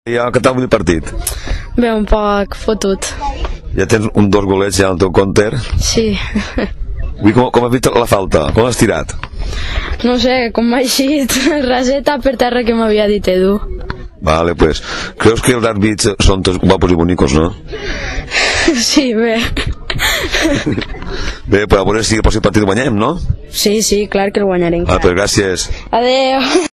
Què tal el partit? Bé, un poc fotut. Ja tens dos golets ja al teu compte. Sí. Com has vist la falta? Com l'has tirat? No sé, com m'ha eixit raseta per terra que m'havia dit Edu. Vale, pues, creus que els àrbits són tots guapos i bonicos, no? Sí, bé. Bé, però a veure si el pròxim partit guanyem, no? Sí, clar que el guanyarem. Pues gràcies. Adeu.